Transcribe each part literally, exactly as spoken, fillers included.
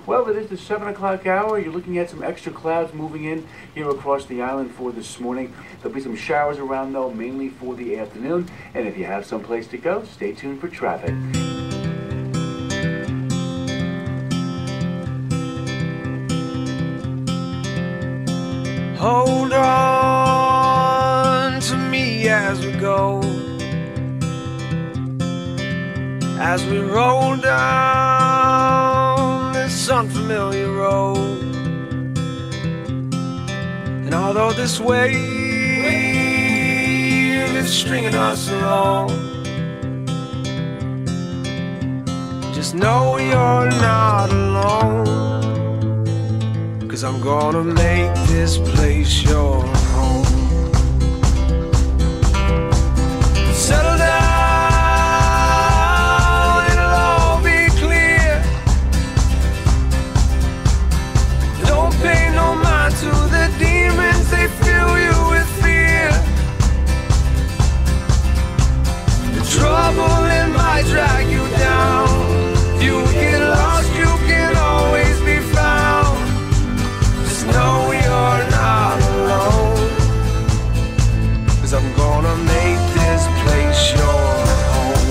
Well, it is the seven o'clock hour. You're looking at some extra clouds moving in here across the island for this morning. There'll be some showers around, though, mainly for the afternoon. And if you have someplace to go, stay tuned for traffic. Hold on to me as we go, as we roll down this unfamiliar road. And although this wave is stringing us along, just know you're not alone. 'Cause I'm gonna make this place your home. Settle down, it'll all be clear. Don't pay no mind to the demons, they fill you with fear. The trouble, it might drag you down. If you get lost, you can always be found. No, you're not alone, 'cause I'm gonna make this place your home.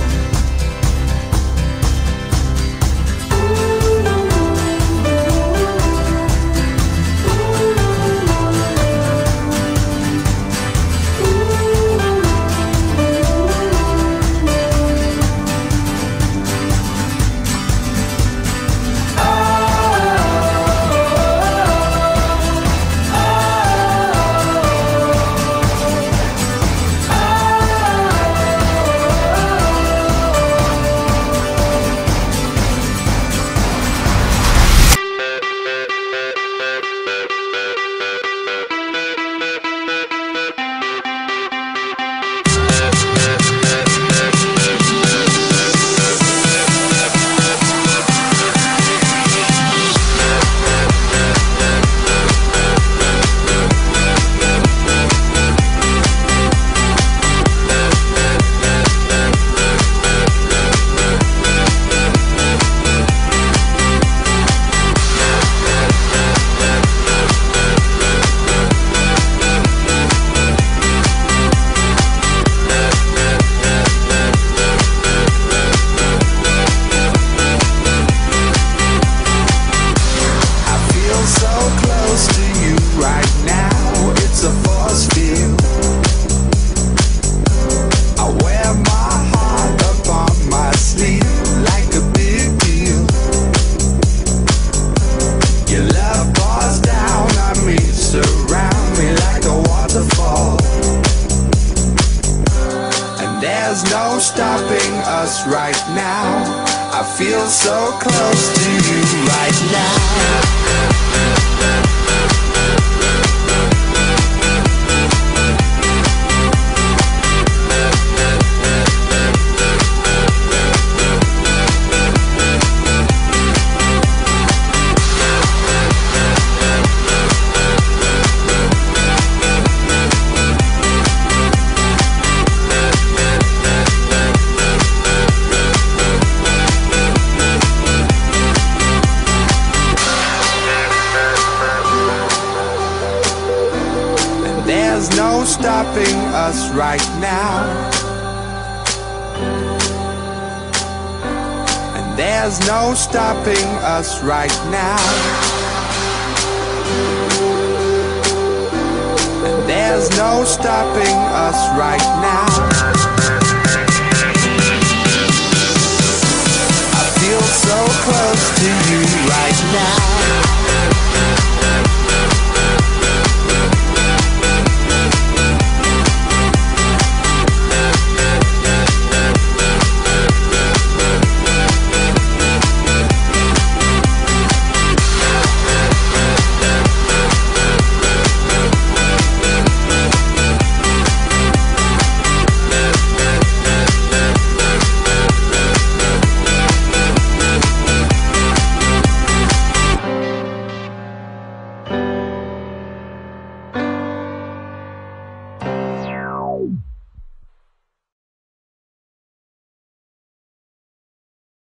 There's no stopping us right now. I feel so close to you right now. There's no stopping us right now. And there's no stopping us right now. And there's no stopping us right now.